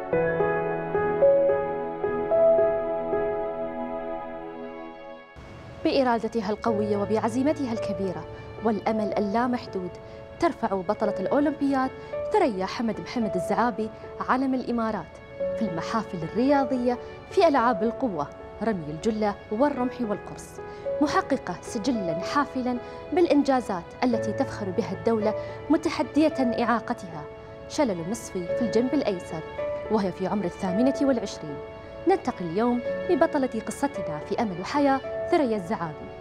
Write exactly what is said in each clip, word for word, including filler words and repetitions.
بإرادتها القوية وبعزيمتها الكبيرة والأمل اللامحدود ترفع بطلة الأولمبياد ثريا حمد محمد الزعابي علم الإمارات في المحافل الرياضية في ألعاب القوة رمي الجلة والرمح والقرص، محققة سجلاً حافلاً بالإنجازات التي تفخر بها الدولة متحدية إعاقتها شلل نصفي في الجنب الأيسر وهي في عمر الثامنة والعشرين. نلتقي اليوم ببطلة قصتنا في أمل وحياة ثريا الزعابي.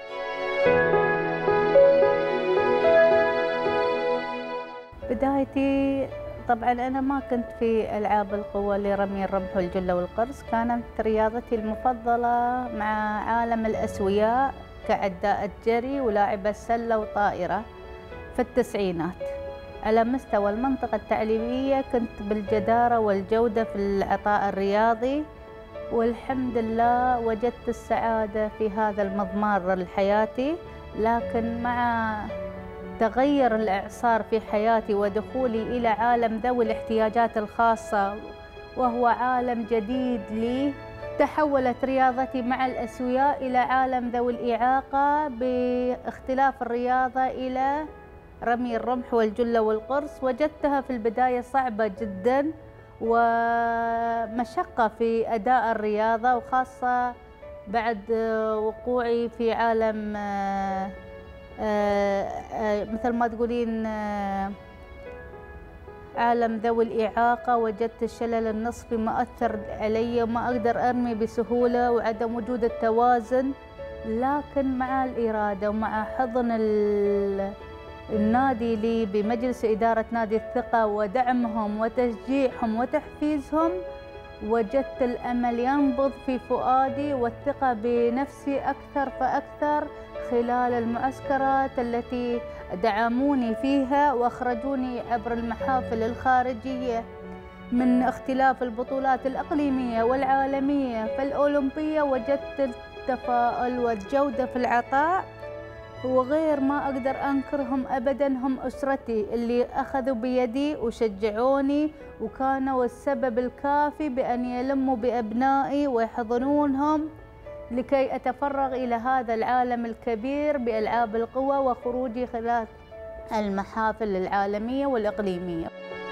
بدايتي طبعا أنا ما كنت في ألعاب القوى لرمي الرمح والجلة والقرص، كانت رياضتي المفضلة مع عالم الأسوياء كعداءة جري ولاعبة سلة وطائرة في التسعينات. على مستوى المنطقة التعليمية كنت بالجدارة والجودة في العطاء الرياضي، والحمد لله وجدت السعادة في هذا المضمار الحياتي. لكن مع تغير الإعصار في حياتي ودخولي إلى عالم ذوي الاحتياجات الخاصة وهو عالم جديد لي، تحولت رياضتي مع الأسوياء إلى عالم ذوي الإعاقة باختلاف الرياضة إلى رمي الرمح والجلة والقرص. وجدتها في البداية صعبة جدا ومشقة في أداء الرياضة، وخاصة بعد وقوعي في عالم مثل ما تقولين عالم ذوي الإعاقة. وجدت الشلل النصفي مؤثر علي وما أقدر أرمي بسهولة وعدم وجود التوازن. لكن مع الإرادة ومع حضن النادي لي بمجلس إدارة نادي الثقة ودعمهم وتشجيعهم وتحفيزهم، وجدت الأمل ينبض في فؤادي والثقة بنفسي أكثر فأكثر خلال المعسكرات التي دعموني فيها وأخرجوني عبر المحافل الخارجية من اختلاف البطولات الإقليمية والعالمية. فالأولمبية وجدت التفاؤل والجودة في العطاء، وغير ما أقدر أنكرهم أبداً هم أسرتي اللي أخذوا بيدي وشجعوني وكانوا السبب الكافي بأن يلموا بأبنائي ويحضنونهم لكي أتفرغ إلى هذا العالم الكبير بألعاب القوى وخروجي خلال المحافل العالمية والإقليمية.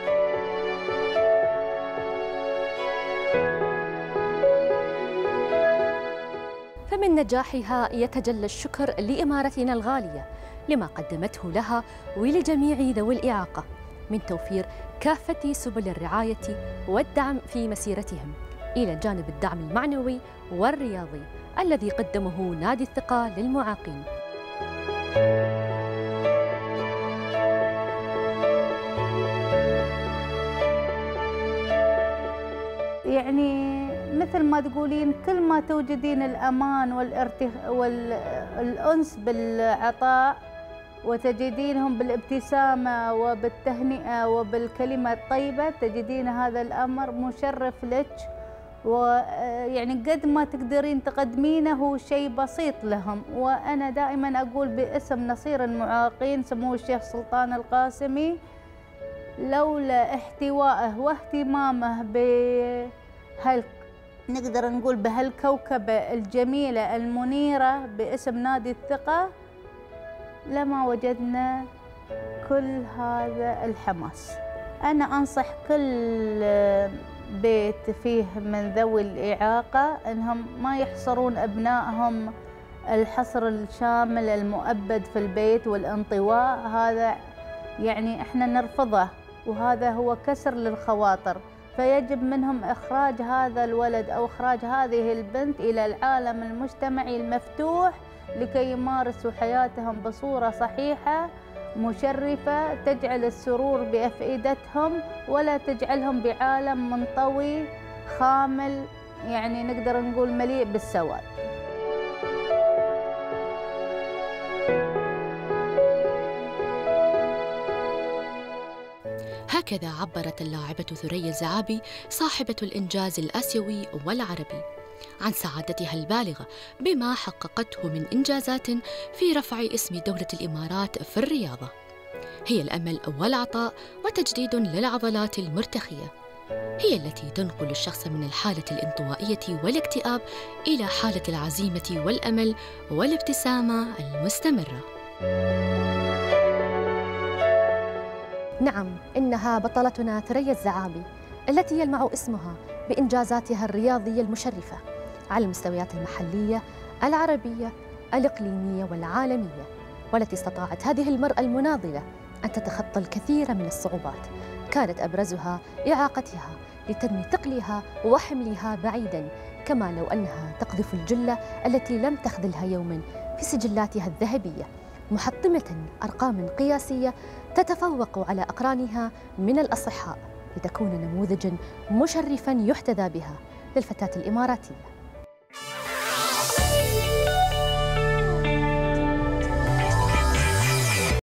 فمن نجاحها يتجلى الشكر لإمارتنا الغالية لما قدمته لها ولجميع ذوي الإعاقة من توفير كافة سبل الرعاية والدعم في مسيرتهم، إلى جانب الدعم المعنوي والرياضي الذي قدمه نادي الثقة للمعاقين. يعني مثل ما تقولين كل ما توجدين الأمان والارتخ... والأنس بالعطاء وتجدينهم بالابتسامة وبالتهنئة وبالكلمة الطيبة، تجدين هذا الأمر مشرف لك، ويعني قد ما تقدرين تقدمينه هو شيء بسيط لهم. وأنا دائما أقول باسم نصير المعاقين سمو الشيخ سلطان القاسمي، لولا احتوائه واهتمامه بهال نقدر نقول بهالكوكبة الجميلة المنيرة باسم نادي الثقة لما وجدنا كل هذا الحماس. أنا أنصح كل بيت فيه من ذوي الإعاقة أنهم ما يحصرون أبنائهم الحصر الشامل المؤبد في البيت والانطواء، هذا يعني إحنا نرفضه وهذا هو كسر للخواطر. فيجب منهم إخراج هذا الولد أو إخراج هذه البنت إلى العالم المجتمعي المفتوح لكي يمارسوا حياتهم بصورة صحيحة مشرفة تجعل السرور بأفئدتهم ولا تجعلهم بعالم منطوي خامل، يعني نقدر نقول مليء بالسواد. هكذا عبرت اللاعبة ثريا الزعابي صاحبة الإنجاز الآسيوي والعربي عن سعادتها البالغة بما حققته من إنجازات في رفع اسم دولة الإمارات في الرياضة. هي الأمل والعطاء وتجديد للعضلات المرتخية هي التي تنقل الشخص من الحالة الانطوائية والاكتئاب إلى حالة العزيمة والأمل والابتسامة المستمرة. نعم، إنها بطلتنا ثريا الزعابي التي يلمع اسمها بإنجازاتها الرياضية المشرفة على المستويات المحلية، العربية، الإقليمية والعالمية، والتي استطاعت هذه المرأة المناضلة أن تتخطى الكثير من الصعوبات كانت أبرزها إعاقتها لترمي ثقلها وحملها بعيداً، كما لو أنها تقذف الجلة التي لم تخذلها يوماً في سجلاتها الذهبية، محطمة أرقام قياسية تتفوق على أقرانها من الأصحاء، لتكون نموذجاً مشرفاً يحتذى بها للفتاة الإماراتية.